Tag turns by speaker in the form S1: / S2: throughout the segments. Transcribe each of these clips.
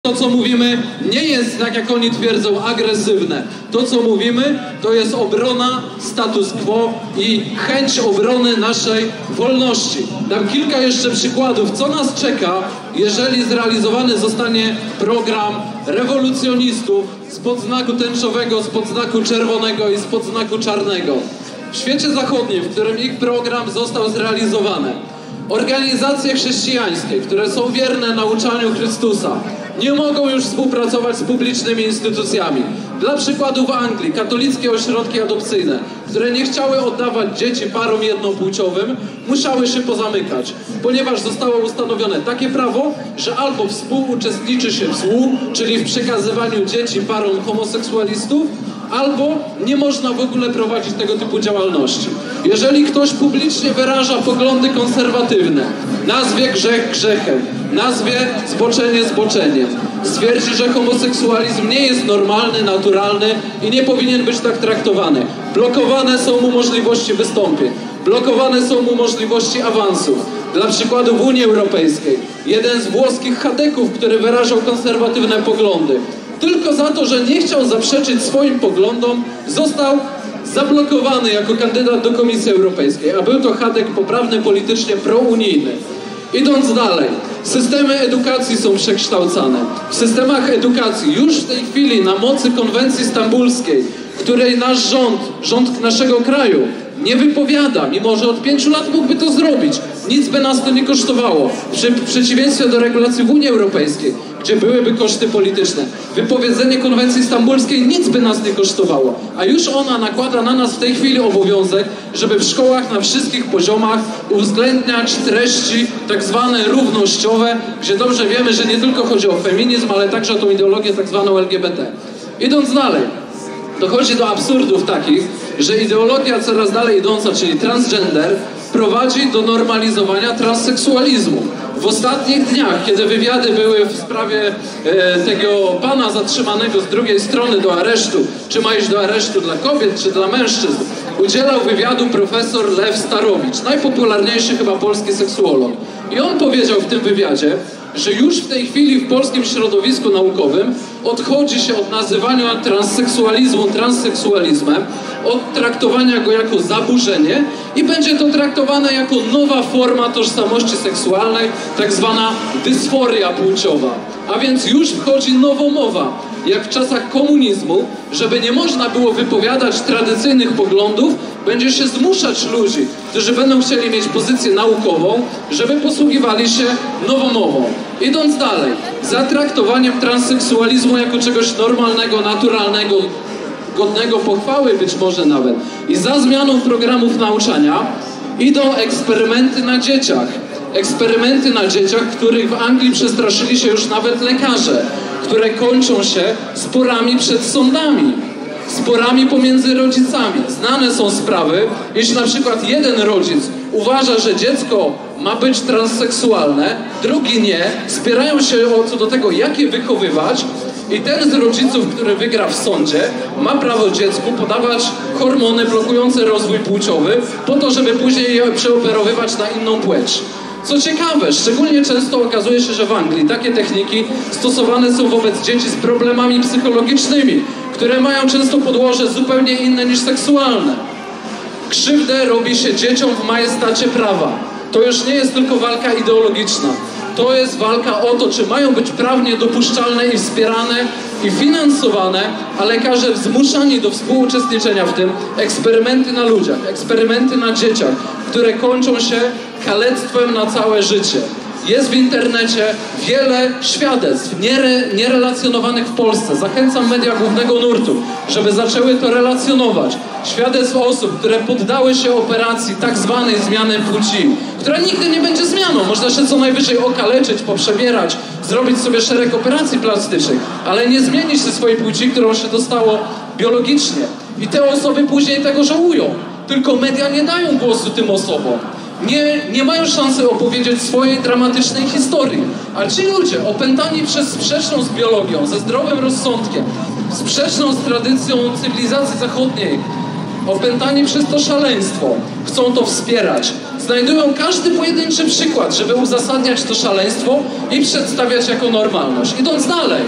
S1: To, co mówimy, nie jest, tak jak oni twierdzą, agresywne. To, co mówimy, to jest obrona status quo i chęć obrony naszej wolności. Dam kilka jeszcze przykładów, co nas czeka, jeżeli zrealizowany zostanie program rewolucjonistów spod znaku tęczowego, spod znaku czerwonego i spod znaku czarnego. W świecie zachodnim, w którym ich program został zrealizowany, organizacje chrześcijańskie, które są wierne nauczaniu Chrystusa, nie mogą już współpracować z publicznymi instytucjami. Dla przykładu w Anglii katolickie ośrodki adopcyjne, które nie chciały oddawać dzieci parom jednopłciowym, musiały się pozamykać, ponieważ zostało ustanowione takie prawo, że albo współuczestniczy się w złu, czyli w przekazywaniu dzieci parom homoseksualistów, albo nie można w ogóle prowadzić tego typu działalności. Jeżeli ktoś publicznie wyraża poglądy konserwatywne, nazwie grzech grzechem, nazwie zboczenie zboczeniem, stwierdzi, że homoseksualizm nie jest normalny, naturalny i nie powinien być tak traktowany, blokowane są mu możliwości wystąpień, blokowane są mu możliwości awansów. Dla przykładu w Unii Europejskiej jeden z włoskich chadeków, który wyrażał konserwatywne poglądy, tylko za to, że nie chciał zaprzeczyć swoim poglądom, został zablokowany jako kandydat do Komisji Europejskiej, a był to chadek poprawny politycznie, prounijny. Idąc dalej, systemy edukacji są przekształcane. W systemach edukacji już w tej chwili na mocy konwencji stambulskiej, której nasz rząd naszego kraju nie wypowiada, mimo że od 5 lat mógłby to zrobić. Nic by nas to nie kosztowało. W przeciwieństwie do regulacji w Unii Europejskiej, gdzie byłyby koszty polityczne. Wypowiedzenie konwencji stambulskiej nic by nas nie kosztowało. A już ona nakłada na nas w tej chwili obowiązek, żeby w szkołach na wszystkich poziomach uwzględniać treści tak zwane równościowe, gdzie dobrze wiemy, że nie tylko chodzi o feminizm, ale także o tą ideologię tak zwaną LGBT. Idąc dalej, dochodzi do absurdów takich, że ideologia coraz dalej idąca, czyli transgender, prowadzi do normalizowania transseksualizmu. W ostatnich dniach, kiedy wywiady były w sprawie tego pana zatrzymanego z drugiej strony do aresztu, czy ma iść do aresztu dla kobiet, czy dla mężczyzn, udzielał wywiadu profesor Lew Starowicz, najpopularniejszy chyba polski seksuolog. I on powiedział w tym wywiadzie, że już w tej chwili w polskim środowisku naukowym odchodzi się od nazywania transseksualizmu transseksualizmem, od traktowania go jako zaburzenie i będzie to traktowane jako nowa forma tożsamości seksualnej, tak zwana dysforia płciowa. A więc już wchodzi nowomowa, jak w czasach komunizmu, żeby nie można było wypowiadać tradycyjnych poglądów, będzie się zmuszać ludzi, którzy będą chcieli mieć pozycję naukową, żeby posługiwali się nowomową. Idąc dalej, za traktowaniem transseksualizmu jako czegoś normalnego, naturalnego, godnego pochwały być może nawet i za zmianą programów nauczania idą eksperymenty na dzieciach. Eksperymenty na dzieciach, których w Anglii przestraszyli się już nawet lekarze, które kończą się sporami przed sądami, sporami pomiędzy rodzicami. Znane są sprawy, jeśli na przykład jeden rodzic uważa, że dziecko ma być transseksualne, drugi nie, spierają się co do tego, jak je wychowywać i ten z rodziców, który wygra w sądzie, ma prawo dziecku podawać hormony blokujące rozwój płciowy po to, żeby później je przeoperowywać na inną płeć. Co ciekawe, szczególnie często okazuje się, że w Anglii takie techniki stosowane są wobec dzieci z problemami psychologicznymi, które mają często podłoże zupełnie inne niż seksualne. Krzywdę robi się dzieciom w majestacie prawa. To już nie jest tylko walka ideologiczna. To jest walka o to, czy mają być prawnie dopuszczalne i wspierane i finansowane, a lekarze zmuszani do współuczestniczenia w tym eksperymenty na ludziach, eksperymenty na dzieciach, które kończą się kalectwem na całe życie. Jest w internecie wiele świadectw nierelacjonowanych w Polsce. Zachęcam media głównego nurtu, żeby zaczęły to relacjonować. Świadectw osób, które poddały się operacji tak zwanej zmiany płci, która nigdy nie będzie zmianą. Można się co najwyżej okaleczyć, poprzebierać, zrobić sobie szereg operacji plastycznych, ale nie zmienić się swojej płci, którą się dostało biologicznie. I te osoby później tego żałują. Tylko media nie dają głosu tym osobom. Nie mają szansy opowiedzieć swojej dramatycznej historii. A ci ludzie, opętani przez sprzeczną z biologią, ze zdrowym rozsądkiem, sprzeczną z tradycją cywilizacji zachodniej, opętani przez to szaleństwo, chcą to wspierać. znajdują każdy pojedynczy przykład, żeby uzasadniać to szaleństwo i przedstawiać jako normalność. Idąc dalej,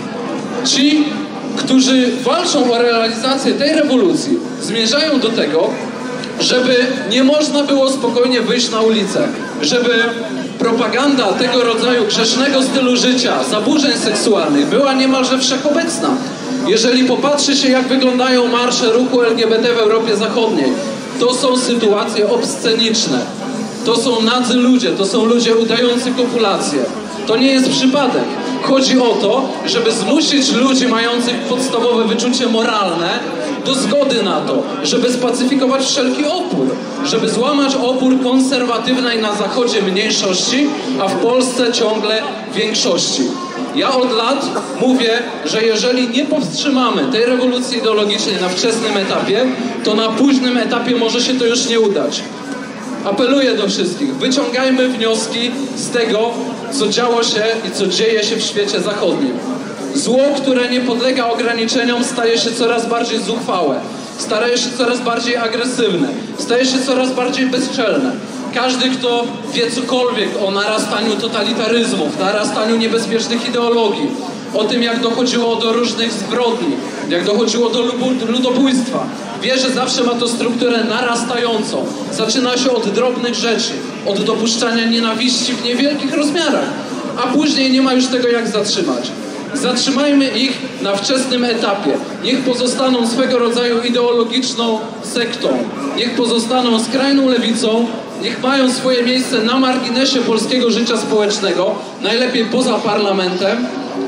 S1: ci, którzy walczą o realizację tej rewolucji, zmierzają do tego, żeby nie można było spokojnie wyjść na ulicę, żeby propaganda tego rodzaju grzesznego stylu życia, zaburzeń seksualnych była niemalże wszechobecna. Jeżeli popatrzy się, jak wyglądają marsze ruchu LGBT w Europie Zachodniej, to są sytuacje obsceniczne. To są nadzy ludzie, to są ludzie udający kopulację. To nie jest przypadek. Chodzi o to, żeby zmusić ludzi mających podstawowe wyczucie moralne do zgody na to, żeby spacyfikować wszelki opór, żeby złamać opór konserwatywnej na Zachodzie mniejszości, a w Polsce ciągle większości. Ja od lat mówię, że jeżeli nie powstrzymamy tej rewolucji ideologicznej na wczesnym etapie, to na późnym etapie może się to już nie udać. Apeluję do wszystkich, wyciągajmy wnioski z tego, co działo się i co dzieje się w świecie zachodnim. Zło, które nie podlega ograniczeniom, staje się coraz bardziej zuchwałe, staje się coraz bardziej agresywne, staje się coraz bardziej bezczelne. Każdy, kto wie cokolwiek o narastaniu totalitaryzmów, narastaniu niebezpiecznych ideologii, o tym, jak dochodziło do różnych zbrodni, jak dochodziło do ludobójstwa, wie, że zawsze ma to strukturę narastającą. Zaczyna się od drobnych rzeczy, od dopuszczania nienawiści w niewielkich rozmiarach, a później nie ma już tego jak zatrzymać. Zatrzymajmy ich na wczesnym etapie. Niech pozostaną swego rodzaju ideologiczną sektą. Niech pozostaną skrajną lewicą. Niech mają swoje miejsce na marginesie polskiego życia społecznego, najlepiej poza parlamentem.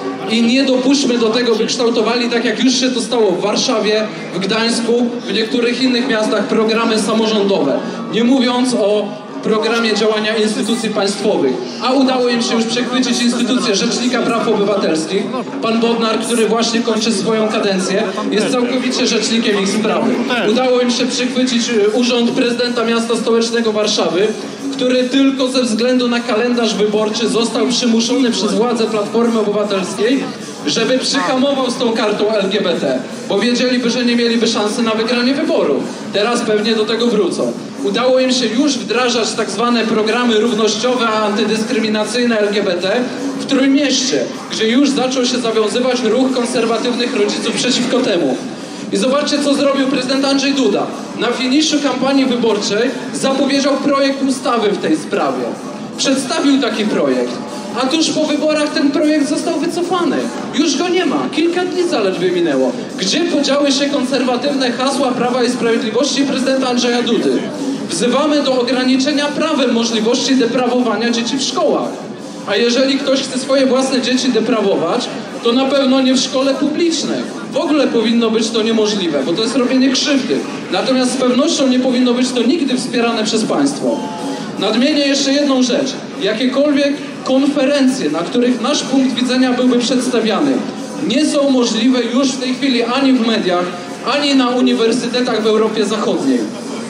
S1: I nie dopuśćmy do tego, by kształtowali, tak jak już się to stało w Warszawie, w Gdańsku, w niektórych innych miastach, programy samorządowe. Nie mówiąc o programie działania instytucji państwowych. A udało im się już przechwycić instytucję Rzecznika Praw Obywatelskich. Pan Bodnar, który właśnie kończy swoją kadencję, jest całkowicie rzecznikiem ich sprawy. Udało im się przechwycić urząd prezydenta miasta stołecznego Warszawy, który tylko ze względu na kalendarz wyborczy został przymuszony przez władze Platformy Obywatelskiej, żeby przyhamował z tą kartą LGBT, bo wiedzieliby, że nie mieliby szansy na wygranie wyborów. Teraz pewnie do tego wrócą. Udało im się już wdrażać tak zwane programy równościowe, antydyskryminacyjne LGBT w Trójmieście, gdzie już zaczął się zawiązywać ruch konserwatywnych rodziców przeciwko temu. I zobaczcie, co zrobił prezydent Andrzej Duda. Na finiszu kampanii wyborczej zapowiedział projekt ustawy w tej sprawie. Przedstawił taki projekt. A tuż po wyborach ten projekt został wycofany. Już go nie ma. Kilka dni zaledwie minęło. Gdzie podziały się konserwatywne hasła Prawa i Sprawiedliwości prezydenta Andrzeja Dudy? Wzywamy do ograniczenia prawem możliwości deprawowania dzieci w szkołach. A jeżeli ktoś chce swoje własne dzieci deprawować, to na pewno nie w szkole publicznej. W ogóle powinno być to niemożliwe, bo to jest robienie krzywdy. Natomiast z pewnością nie powinno być to nigdy wspierane przez państwo. Nadmienię jeszcze jedną rzecz. Jakiekolwiek konferencje, na których nasz punkt widzenia byłby przedstawiany, nie są możliwe już w tej chwili ani w mediach, ani na uniwersytetach w Europie Zachodniej.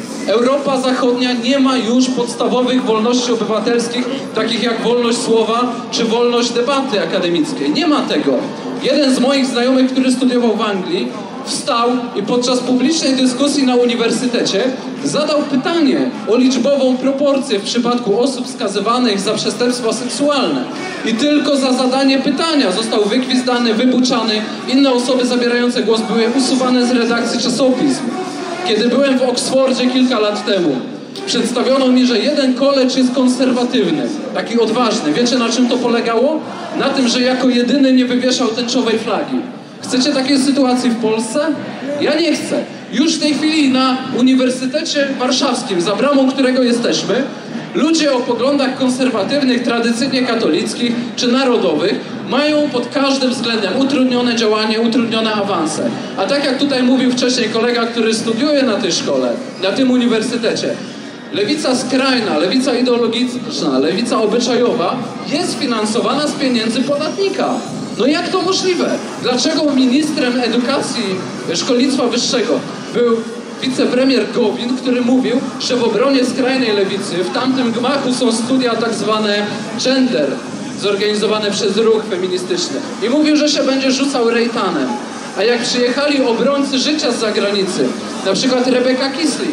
S1: Europa Zachodnia nie ma już podstawowych wolności obywatelskich, takich jak wolność słowa czy wolność debaty akademickiej. Nie ma tego. Jeden z moich znajomych, który studiował w Anglii, wstał i podczas publicznej dyskusji na uniwersytecie zadał pytanie o liczbową proporcję w przypadku osób skazywanych za przestępstwa seksualne. I tylko za zadanie pytania został wygwizdany, wybuczany. Inne osoby zabierające głos były usuwane z redakcji czasopism. Kiedy byłem w Oksfordzie kilka lat temu, przedstawiono mi, że jeden college jest konserwatywny, taki odważny. Wiecie, na czym to polegało? Na tym, że jako jedyny nie wywieszał tęczowej flagi. Chcecie takiej sytuacji w Polsce? Ja nie chcę. Już w tej chwili na Uniwersytecie Warszawskim, za bramą którego jesteśmy, ludzie o poglądach konserwatywnych, tradycyjnie katolickich czy narodowych mają pod każdym względem utrudnione działanie, utrudnione awanse. A tak jak tutaj mówił wcześniej kolega, który studiuje na tej szkole, na tym uniwersytecie, lewica skrajna, lewica ideologiczna, lewica obyczajowa jest finansowana z pieniędzy podatnika. No jak to możliwe? Dlaczego ministrem edukacji, szkolnictwa wyższego był wicepremier Gowin, który mówił, że w obronie skrajnej lewicy w tamtym gmachu są studia tak zwane gender, zorganizowane przez ruch feministyczny. I mówił, że się będzie rzucał rejtanem. A jak przyjechali obrońcy życia z zagranicy, na przykład Rebecca Kisling,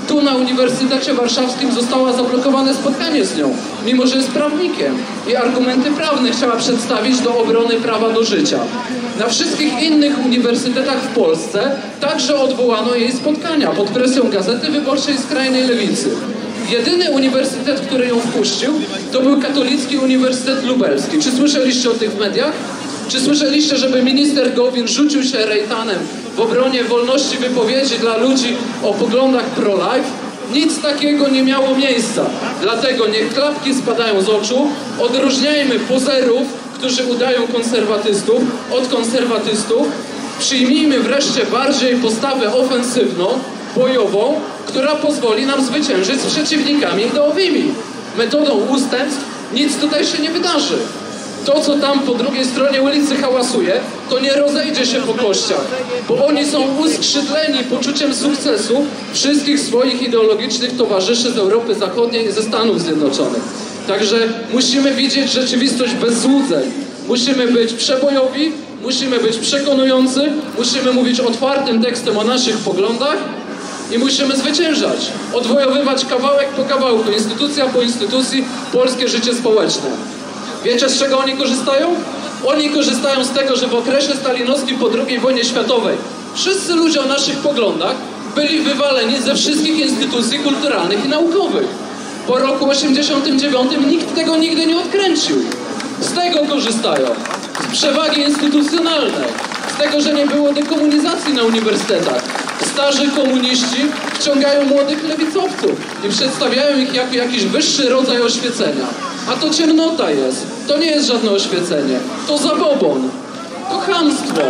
S1: Tu na Uniwersytecie Warszawskim zostało zablokowane spotkanie z nią, mimo że jest prawnikiem i argumenty prawne chciała przedstawić do obrony prawa do życia. Na wszystkich innych uniwersytetach w Polsce także odwołano jej spotkania pod presją Gazety Wyborczej Skrajnej Lewicy. Jedyny uniwersytet, który ją wpuścił, to był Katolicki Uniwersytet Lubelski. Czy słyszeliście o tych w mediach? Czy słyszeliście, żeby minister Gowin rzucił się rejtanem w obronie wolności wypowiedzi dla ludzi o poglądach pro-life? Nic takiego nie miało miejsca. Dlatego niech klapki spadają z oczu, odróżniajmy pozerów, którzy udają konserwatystów, od konserwatystów. Przyjmijmy wreszcie bardziej postawę ofensywną, bojową, która pozwoli nam zwyciężyć z przeciwnikami ideowymi. Metodą ustępstw nic tutaj się nie wydarzy. To, co tam po drugiej stronie ulicy hałasuje, to nie rozejdzie się po kościach, bo oni są uskrzydleni poczuciem sukcesu wszystkich swoich ideologicznych towarzyszy z Europy Zachodniej i ze Stanów Zjednoczonych. Także musimy widzieć rzeczywistość bez złudzeń. Musimy być przebojowi, musimy być przekonujący, musimy mówić otwartym tekstem o naszych poglądach i musimy zwyciężać, odwojowywać kawałek po kawałku, instytucja po instytucji, polskie życie społeczne. Wiecie, z czego oni korzystają? Oni korzystają z tego, że w okresie stalinowskim po II wojnie światowej wszyscy ludzie o naszych poglądach byli wywaleni ze wszystkich instytucji kulturalnych i naukowych. Po roku 1989 nikt tego nigdy nie odkręcił. Z tego korzystają. Z przewagi instytucjonalnej. Z tego, że nie było dekomunizacji na uniwersytetach. Starzy komuniści wciągają młodych lewicowców i przedstawiają ich jako jakiś wyższy rodzaj oświecenia. A to ciemnota jest. To nie jest żadne oświecenie. To zabobon. To chamstwo.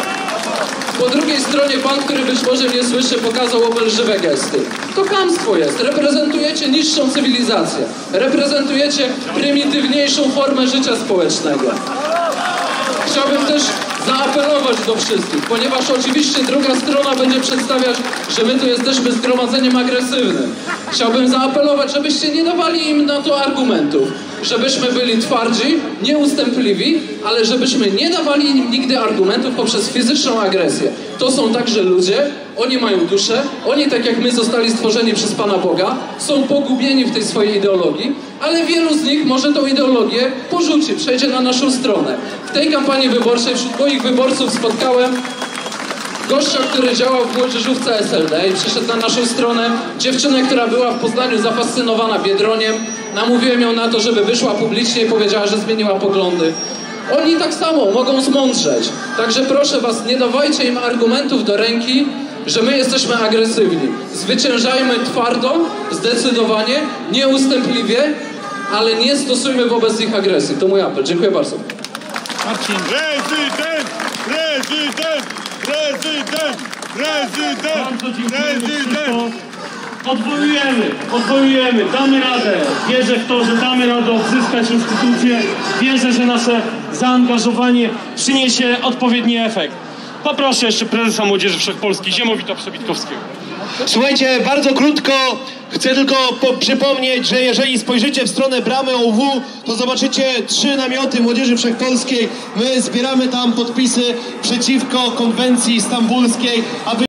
S1: Po drugiej stronie pan, który być może mnie słyszy, pokazał obelżywe gesty. To chamstwo jest. Reprezentujecie niższą cywilizację. Reprezentujecie prymitywniejszą formę życia społecznego. Chciałbym też zaapelować do wszystkich, ponieważ oczywiście druga strona będzie przedstawiać, że my tu jesteśmy zgromadzeniem agresywnym. Chciałbym zaapelować, żebyście nie dawali im na to argumentów, żebyśmy byli twardzi, nieustępliwi, ale żebyśmy nie dawali im nigdy argumentów poprzez fizyczną agresję. To są także ludzie, oni mają duszę, oni tak jak my zostali stworzeni przez Pana Boga, są pogubieni w tej swojej ideologii, ale wielu z nich może tą ideologię porzuci, przejdzie na naszą stronę. W tej kampanii wyborczej wśród moich wyborców spotkałem gościa, który działał w młodzieżówce SLD i przyszedł na naszą stronę, dziewczynę, która była w Poznaniu zafascynowana Biedroniem. Namówiłem ją na to, żeby wyszła publicznie i powiedziała, że zmieniła poglądy. Oni tak samo mogą zmądrzeć. Także proszę was, nie dawajcie im argumentów do ręki, że my jesteśmy agresywni. Zwyciężajmy twardo, zdecydowanie, nieustępliwie, ale nie stosujmy wobec nich agresji. To mój apel. Dziękuję bardzo.
S2: Marcin. Prezydent! Prezydent! Prezydent! Prezydent!
S3: Bardzo dziękujemy, Krzysztof. Odwołujemy, damy radę. Wierzę w to, że damy radę odzyskać instytucję. Wierzę, że nasze zaangażowanie przyniesie odpowiedni efekt. Poproszę jeszcze prezesa Młodzieży Wszechpolskiej, Ziemowita Przebitkowskiego.
S4: Słuchajcie, bardzo krótko, chcę tylko przypomnieć, że jeżeli spojrzycie w stronę bramy OUW, to zobaczycie 3 namioty Młodzieży Wszechpolskiej. My zbieramy tam podpisy przeciwko konwencji stambulskiej, aby